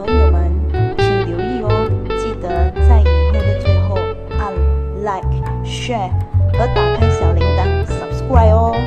朋友们，请留意哦，记得在影片的最后按 like、share 和打开小铃铛 subscribe 哦。